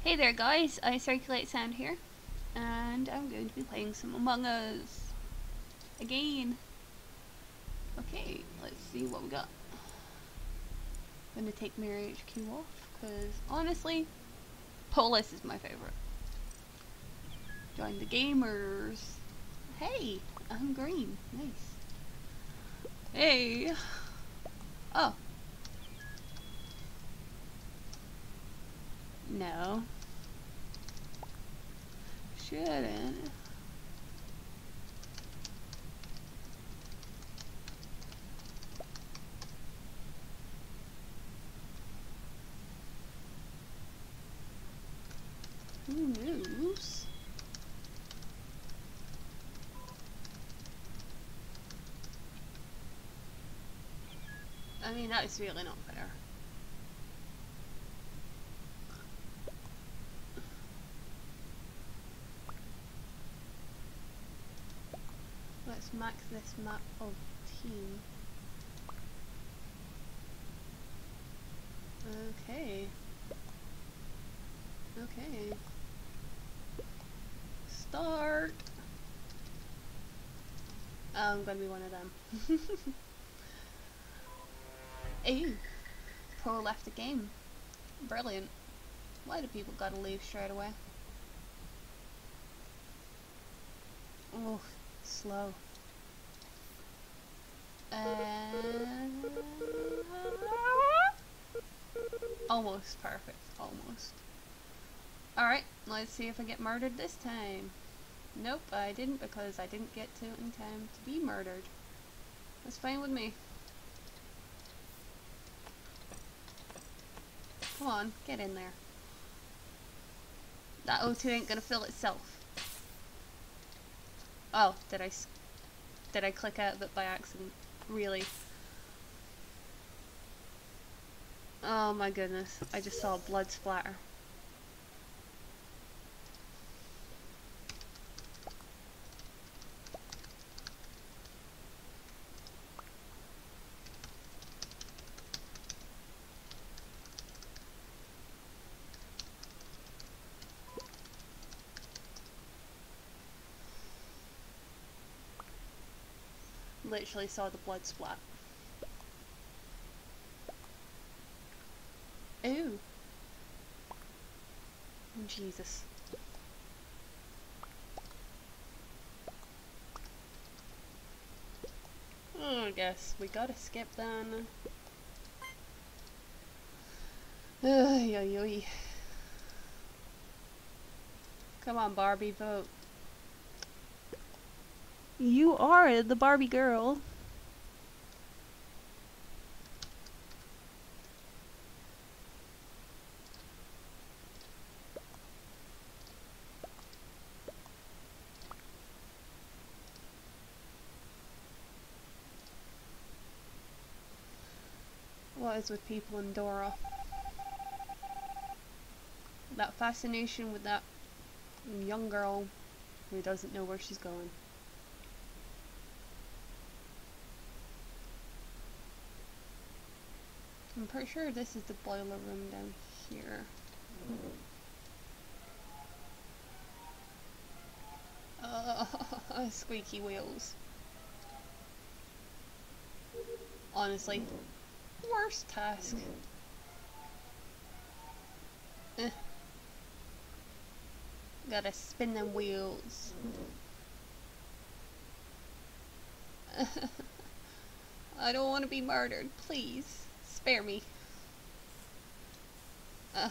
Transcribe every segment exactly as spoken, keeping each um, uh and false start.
Hey there guys, iCirculate-Sound here, and I'm going to be playing some Among Us again. Okay, let's see what we got. I'm going to take Mirror H Q off, because honestly, Police is my favourite. Join the gamers. Hey, I'm green. Nice. Hey. Oh. No. Shouldn't. Who knows? I mean, that is really not fair. Let's max this map of team. Okay. Okay. Start! Oh, I'm gonna be one of them. Ew. Pro left the game. Brilliant. Why do people gotta leave straight away? Oh, slow. And almost perfect. Almost. Alright, let's see if I get murdered this time. Nope, I didn't, because I didn't get to it in time to be murdered. That's fine with me. Come on, get in there. That O two ain't gonna fill itself. Oh, did I s did I click out of it by accident? Really? Oh my goodness, I just saw blood splatter. Literally saw the blood splat. Ooh. Oh, Jesus. Oh, I guess we gotta skip then. Ay, ay, ay. Come on, Barbie, vote. You are the Barbie girl. What is with people in Dora? That fascination with that young girl who doesn't know where she's going. I'm pretty sure this is the boiler room down here. Uh, squeaky wheels. Honestly, worst task. Eh. Gotta spin them wheels. I don't want to be murdered, please. Spare me. Uh.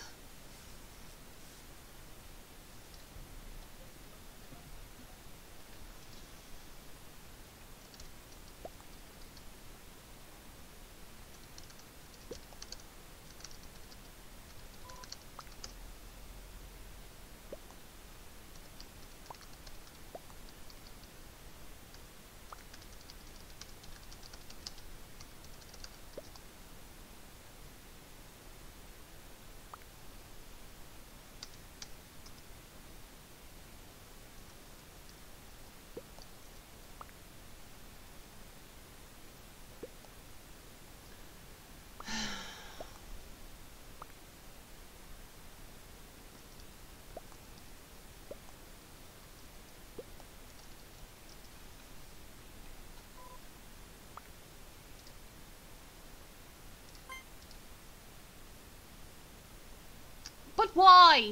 Why?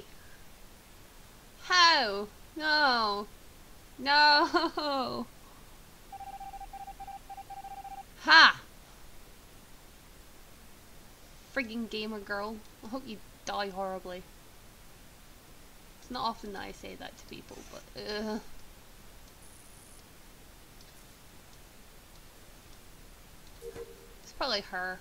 How? No. No. Ha! Friggin' gamer girl. I hope you die horribly. It's not often that I say that to people, but ugh. It's probably her.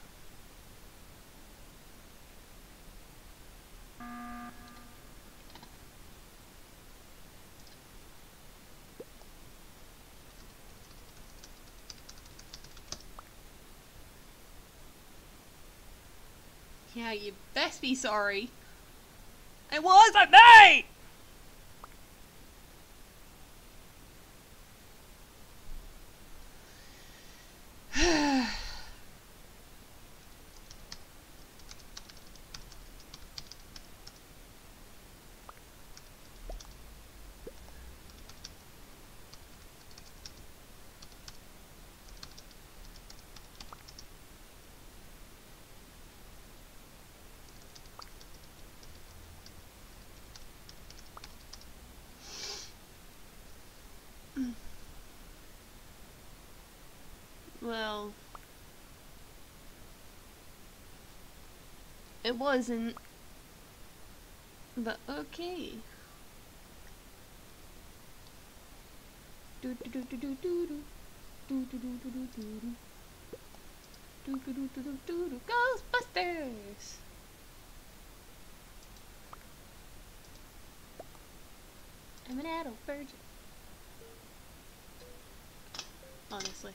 Yeah, you best be sorry. It wasn't me! Well, it wasn't, but okay. Do do do do do do do do do do do do do do do do do do Ghostbusters. I'm an adult virgin. Honestly.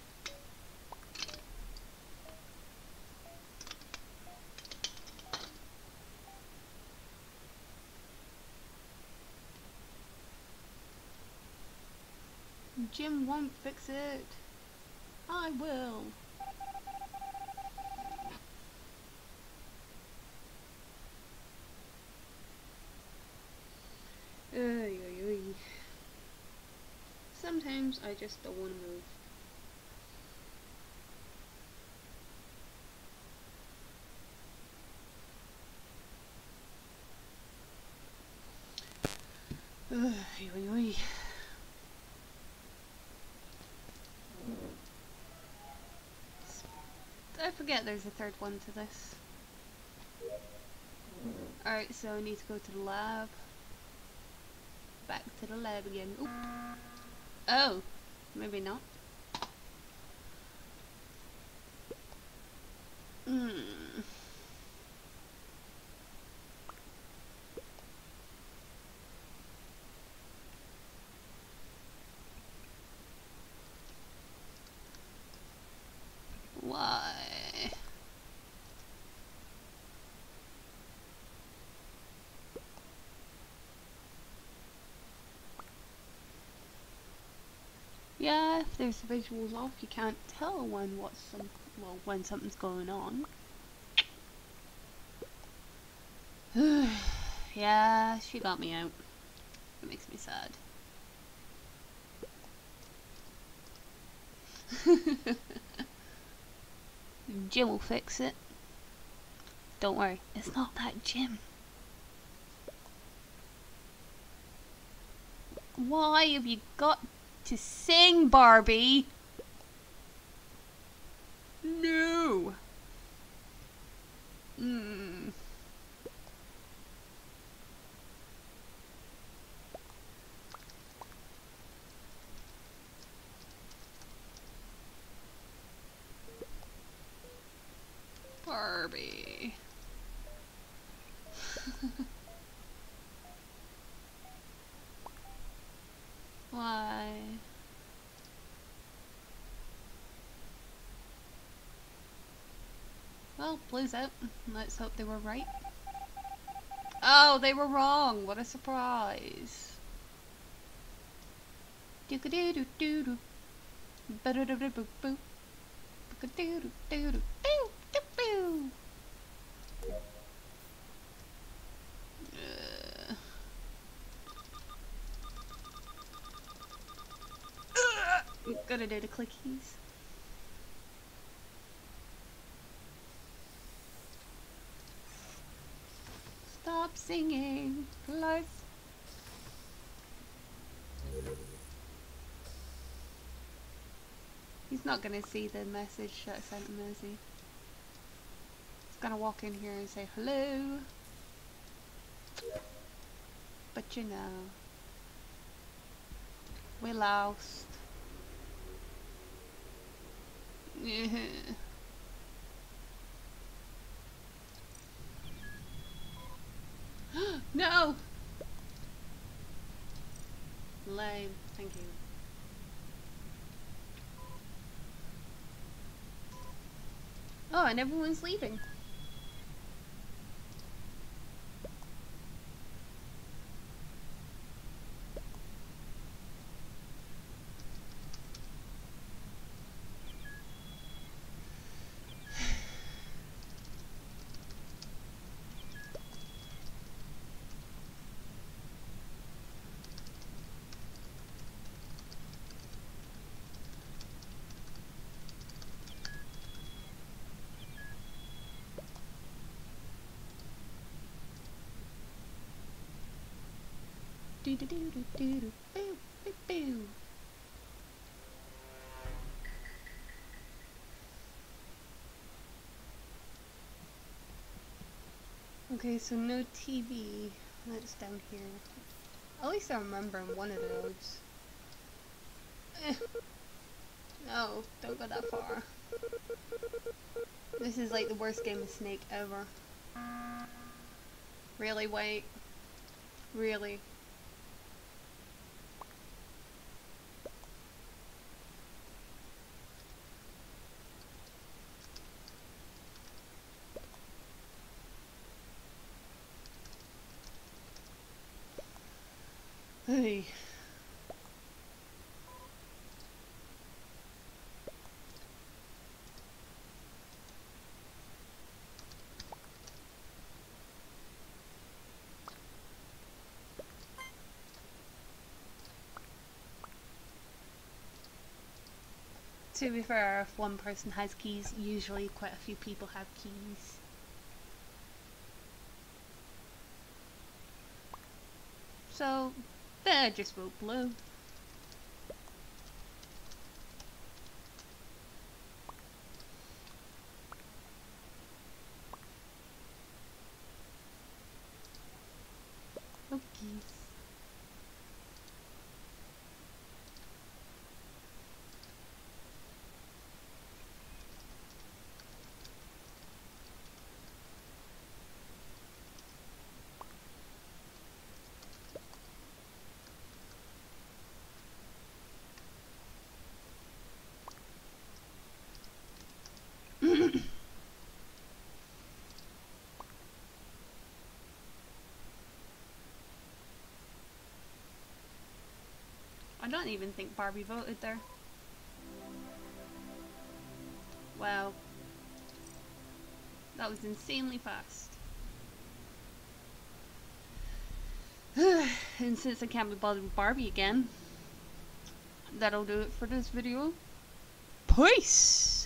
Jim won't fix it. I will. Oy, oy, oy. Sometimes I just don't want to move. Oy, oy, oy. I forget there's a third one to this. Alright, so I need to go to the lab. Back to the lab again. Oop. Oh, maybe not. Hmm. Why? Yeah, if there's the visuals off, you can't tell when what's some well when something's going on. Yeah, she got me out. It makes me sad. Jim will fix it. Don't worry, it's not that Jim. Why have you got to sing, Barbie? No. Mm. Barbie. Why? Well, blue's out. Let's hope they were right. Oh, they were wrong. What a surprise. Doo-ka-doo-doo-doo-doo. Ba-da-da-da-boo-boo. Ba-ka-doo-doo-doo-doo. Uh. Uh. Gotta do the clickies. Stop singing. Close. He's not gonna see the message that I sent him, is he? He's gonna walk in here and say hello. But you know, we lost. No! Lame, thank you. Oh, and everyone's leaving. Do do do do do do boo boo boo. Okay, so no T V. That's down here. At least I remember one of those. Eh. No, don't go that far. This is like the worst game of Snake ever. Really, wait. Really. Hey. To be fair, if one person has keys, usually quite a few people have keys. So, then I just vote blue. Oh, geez. I don't even think Barbie voted there. Wow. That was insanely fast. And since I can't be bothered with Barbie again, that'll do it for this video. Peace!